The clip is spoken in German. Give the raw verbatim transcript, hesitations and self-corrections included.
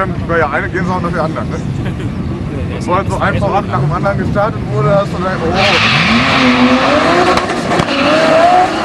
dann bei der eine gehen sie auch nach der anderen. Ne? Bevor halt so ein Vorrat nach dem anderen gestartet wurde, hast du dann, oh.